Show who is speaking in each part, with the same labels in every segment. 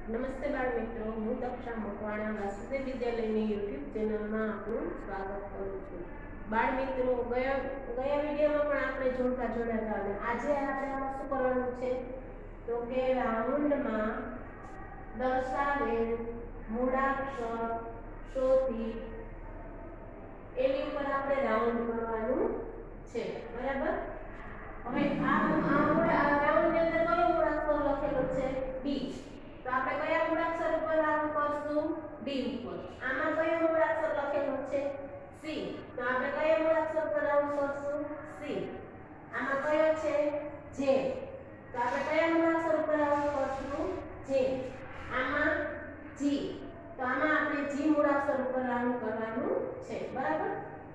Speaker 1: નમસ્તે બાળ મિત્રો, હું દક્ષા મકવાણા વાસુદેવ વિદ્યાલયની યુટ્યુબ ચેનલમાં આપનું સ્વાગત કરું છું. બાળ મિત્રો, ગયા વિડીયોમાં પણ આપણે જોડતા અને આજે આપણે શું કરવાનું છે તો કે રાઉન્ડમાં દર્શાવેલ મૂળાક્ષર શોધી એની ઉપર આપણે રાઉન્ડ કરવાનું છે. બરાબર? હવે આ રાઉન્ડની અંદર કયો મૂળાક્ષર લખેલો છે? ડી. તો આપણે કયા મૂળાક્ષર ઉપર રાઉન્ડ કરશું? ડી ઉપર. આમાં કયો મૂળાક્ષર લખેલો છે? સી. તો આપણે કયા મૂળાક્ષર ઉપર રાઉન્ડ કરશું? સી. આમાં કયો છે? જે. તો આપણે કયા મૂળાક્ષર ઉપર રાઉન્ડ કરશું? જે. આમાં જી. તો આમાં આપણે જી મૂળાક્ષર ઉપર રાઉન્ડ કરવાનું છે. બરાબર?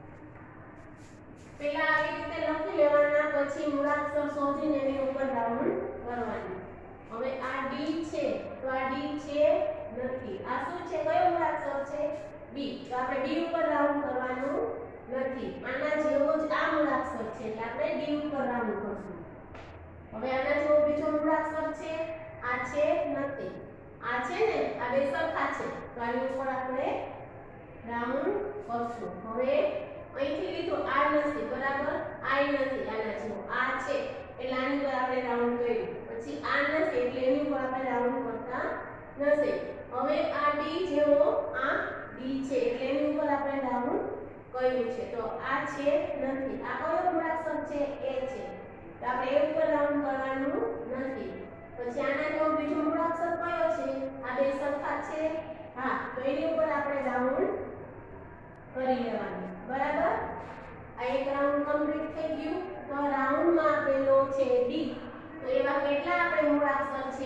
Speaker 1: પહેલા આવી રીતે લખી લેવાના, પછી મૂળાક્ષર શોધીને એની ઉપર રાઉન્ડ કરવાનું. હવે આ ડી છે, તો આ ડી છે નથી. આ શું છે? કયો મૂળાક્ષર છે? બી. તો આપણે બી ઉપર રાઉન્ડ કરવાનું નથી. આના જેવો જ આ મૂળાક્ષર છે, એટલે આપણે ડી ઉપર રાઉન્ડ કરશું. હવે આના જેવો બીજો મૂળાક્ષર છે, આ છે નથી. આ છે ને, આ બે સરખા છે, તો આની ઉપર આપણે રાઉન્ડ કરશું. હવે અહીંથી લીધું આ નથી, બરાબર? આ નથી આના જેવો, આ છે એટલે આની ઉપર આપણે રાઉન્ડ કર્યું. પછી આ નથી એટલે એની ઉપર આપણે રાઉન્ડ કરતા નથી. હવે આ ડી જેવો આ ડી છે એટલે એની ઉપર આપણે રાઉન્ડ કર્યું છે. તો આ છે નથી. આ કયો મૂળાક્ષર છે? એ છે, તો આપણે એ ઉપર રાઉન્ડ કરવાનું નથી. પછી આના જેવો બીજો મૂળાક્ષર કયો છે? આ બે સરખા છે, હા, તો એની ઉપર આપણે રાઉન્ડ કરી લેવાનું. બરાબર? આ એક રાઉન્ડ કમ્પ્લીટ થઈ ગયું. તો રાઉન્ડમાં આપેલો છે ડી. તો એવા કેટલા આપણે મૂળાક્ષર છે?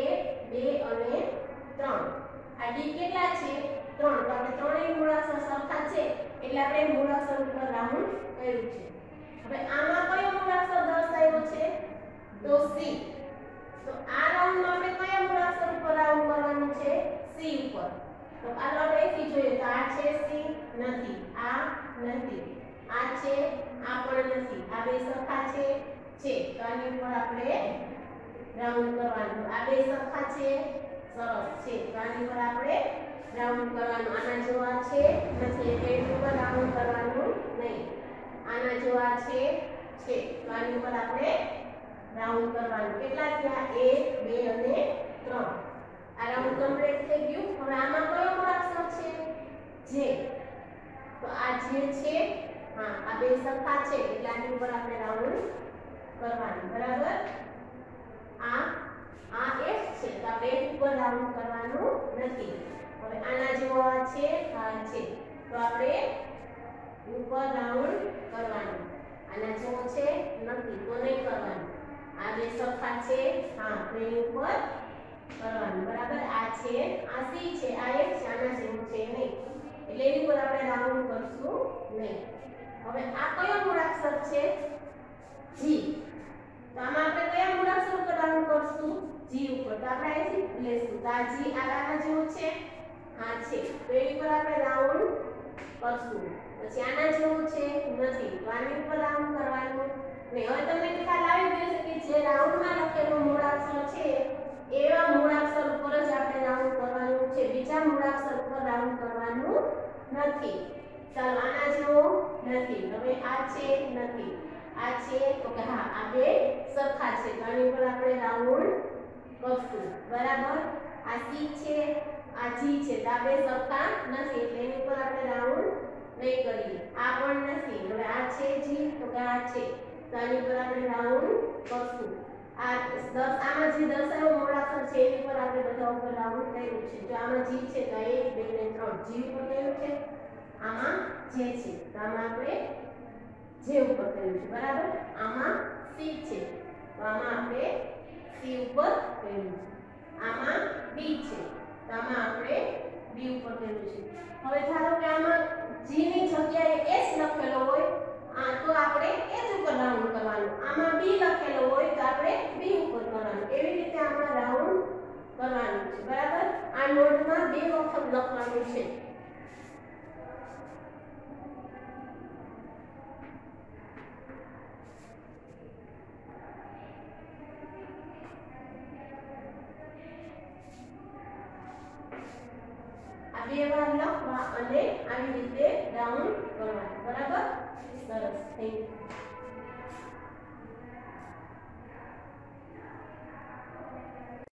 Speaker 1: 1 2 અને 3. આ ડી કેટલા છે? 3. તો આપણે ત્રણેય મૂળાક્ષર સરખા છે એટલે આપણે મૂળાક્ષર ઉપર રાઉન્ડ કર્યું છે. હવે આમાં કયો મૂળાક્ષર દર્શાવ્યો છે? તો સી. તો આ રાઉન્ડમાં આપણે કયા મૂળાક્ષર ઉપર રાઉન્ડ કરવાનું છે? સી ઉપર. તો ચાલો આપણે અહીંથી જોઈએ. તો આ છે સી નથી, આ નથી, આ છે, આ પણ નથી, આ બે સરખા છે, તો આની ઉપર આપણે રાઉન્ડ કરવાનું. આ બે સરખા છે, સરસ છે, તો આની ઉપર આપણે રાઉન્ડ કરવાનું. આના જેવા છે નથી એટલે એની ઉપર રાઉન્ડ કરવાનું નહીં. આના જેવા છે, તો આની ઉપર આપણે રાઉન્ડ કરવાનું. કેટલા થયા? 1 2 અને 3. આ રાઉન્ડ કમ્પ્લીટ થઈ ગયું. હવે આમાં કયો મૂળાક્ષર છે? જે. તો આ જે છે, હા, આ બે સરખા છે એટલે આની ઉપર આપણે રાઉન્ડ કરવાનું. બરાબર? આ એફ છે, તો આપણે એફ ઉપર રાઉન્ડ કરવાનું નથી. હવે આના જેવો આ છે, આ છે, તો આપણે ઉપર રાઉન્ડ કરવાનું. આના જેવો છે નથી, તો નહીં કરવાનું. આ બે સરખા છે, હા, તો એની ઉપર કરવાનું. બરાબર? આ છે, આ સી છે, આ એફ છે, આના જેવું છે નહીં એટલે એની ઉપર આપણે રાઉન્ડ કરશું નહીં. હવે આ કયો મૂળાક્ષર છે? જી. તો આમાં આપણે કયા મૂળાક્ષર ઉપર રાઉન્ડ કરશું? જી ઉપર. તો આપણે અહીંથી લેશું. તો આ જી આના જેવું છે, હા છે, તો એની ઉપર આપણે રાઉન્ડ કરશું. પછી આના જેવું છે નથી, તો આની ઉપર રાઉન્ડ કરવાનું નહીં. હવે તમને ખ્યાલ આવી ગયો છે કે જે રાઉન્ડમાં લખેલું મૂળાક્ષર છે એવા મૂળાક્ષર ઉપર જ આપણે રાઉન્ડ કરવાનું છે. બીજા મૂળાક્ષર ઉપર રાઉન્ડ કરવાનું નથી. ચાલો, આના જેવો નથી. હવે આ છે નથી, આ છે, તો કે હા, આ બે સરખા છે, તો આની ઉપર આપણે રાઉન્ડ કરશું. બરાબર? આ સી છે, આ જી છે, તો આ બે સરખા નથી એટલે એની ઉપર આપણે રાઉન્ડ નહીં કરીએ. આ પણ નથી. હવે આ છે જી, તો કે આ છે, તો આની ઉપર આપણે રાઉન્ડ કરશું. આમાં જે દર્શાવેલો મૂળાક્ષર છે એની પર આપણે બધા ઉપર રાઉન્ડ કર્યું છે. જો આમાં જી છે તો 1 2 ને 3 જી ઉપર કર્યું છે. આમાં જે છે તો આમાં આપણે જે ઉપર કર્યું છે. બરાબર? આમાં સી છે તો આમાં આપણે સી ઉપર કર્યું છે. આમાં બી છે તો આમાં આપણે બી ઉપર કર્યું છે. હવે ધારો કે આમાં જી ની જગ્યાએ એસ લખેલો હોય, તો આપણે એચ ઉપર રાઉન્ડ કરવાનું. આમાં બી લખેલો હોય તો આપણે બી ઉપર કરવાનું. એવી રીતે આમાં રાઉન્ડ કરવાનું છે. બરાબર? આ નોટમાં 2 વખત લખવાનું છે. બે વાર લખવા અને આવી રીતે રાઉન્ડ કરવાના. બરાબર? સરસ. Thank you.